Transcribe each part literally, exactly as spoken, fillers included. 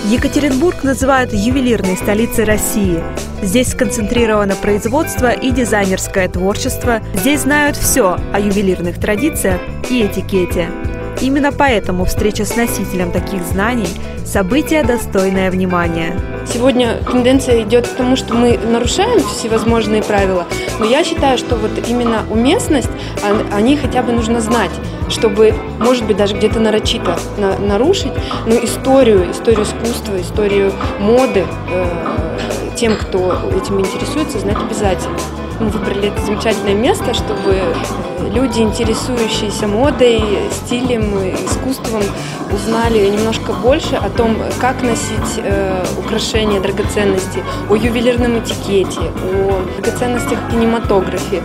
Екатеринбург называют ювелирной столицей России. Здесь сконцентрировано производство и дизайнерское творчество. Здесь знают все о ювелирных традициях и этикете. Именно поэтому встреча с носителем таких знаний – событие, достойное внимания. Сегодня тенденция идет к тому, что мы нарушаем всевозможные правила, но я считаю, что вот именно уместность, о ней хотя бы нужно знать, чтобы, может быть, даже где-то нарочито на, нарушить, но историю, историю искусства, историю моды э, тем, кто этим интересуется, знать обязательно. Мы выбрали это замечательное место, чтобы люди, интересующиеся модой, стилем, искусством, узнали немножко больше о том, как носить э, украшения, драгоценности, о ювелирном этикете, о драгоценностях в кинематографе.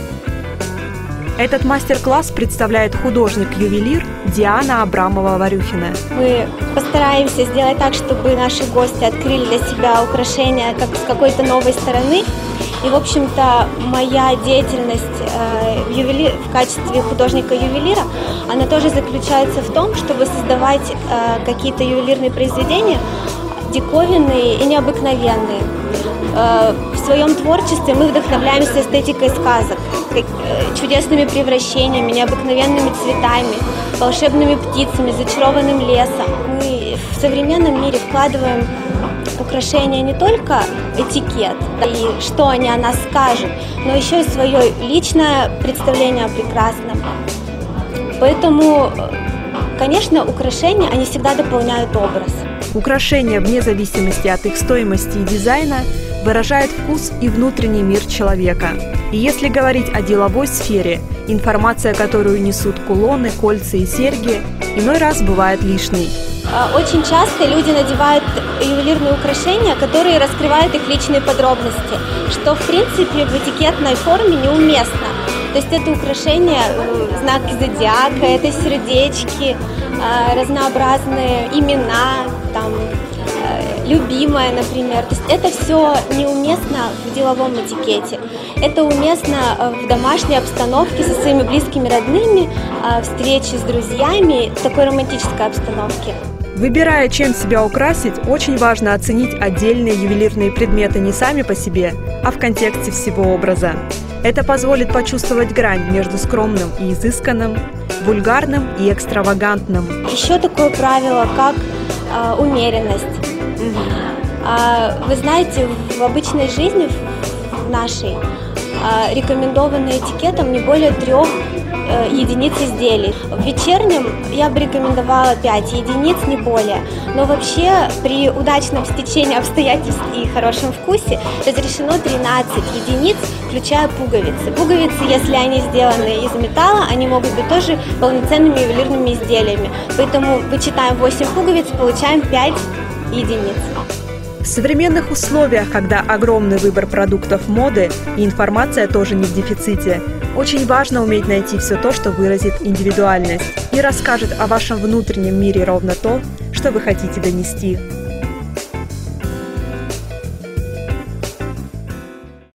Этот мастер-класс представляет художник-ювелир Диана Абрамова-Варюхина. Мы постараемся сделать так, чтобы наши гости открыли для себя украшения как с какой-то новой стороны. И, в общем-то, моя деятельность э, в, ювели... в качестве художника-ювелира, она тоже заключается в том, чтобы создавать э, какие-то ювелирные произведения, диковинные и необыкновенные. Э, в своем творчестве мы вдохновляемся эстетикой сказок, как, э, чудесными превращениями, необыкновенными цветами, волшебными птицами, зачарованным лесом. Мы в современном мире вкладываем украшения не только этикет и что они о нас скажут, но еще и свое личное представление о прекрасном. Поэтому, конечно, украшения, они всегда дополняют образ. Украшения, вне зависимости от их стоимости и дизайна, выражают вкус и внутренний мир человека. И если говорить о деловой сфере, информация, которую несут кулоны, кольца и серьги, иной раз бывает лишней. Очень часто люди надевают ювелирные украшения, которые раскрывают их личные подробности, что в принципе в этикетной форме неуместно. То есть это украшения, знаки зодиака, это сердечки, разнообразные имена, там, любимая, например. То есть это все неуместно в деловом этикете. Это уместно в домашней обстановке со своими близкими родными, встречи с друзьями, в такой романтической обстановке. Выбирая, чем себя украсить, очень важно оценить отдельные ювелирные предметы не сами по себе, а в контексте всего образа. Это позволит почувствовать грань между скромным и изысканным, вульгарным и экстравагантным. Еще такое правило, как э, умеренность. Вы знаете, в обычной жизни, в нашей, рекомендованы этикетом не более трех единиц изделий. В вечернем я бы рекомендовала пять единиц, не более. Но вообще при удачном стечении обстоятельств и хорошем вкусе разрешено тринадцать единиц, включая пуговицы. Пуговицы, если они сделаны из металла, они могут быть тоже полноценными ювелирными изделиями. Поэтому вычитаем восемь пуговиц, получаем пять единиц. В современных условиях, когда огромный выбор продуктов моды и информация тоже не в дефиците, очень важно уметь найти все то, что выразит индивидуальность и расскажет о вашем внутреннем мире ровно то, что вы хотите донести.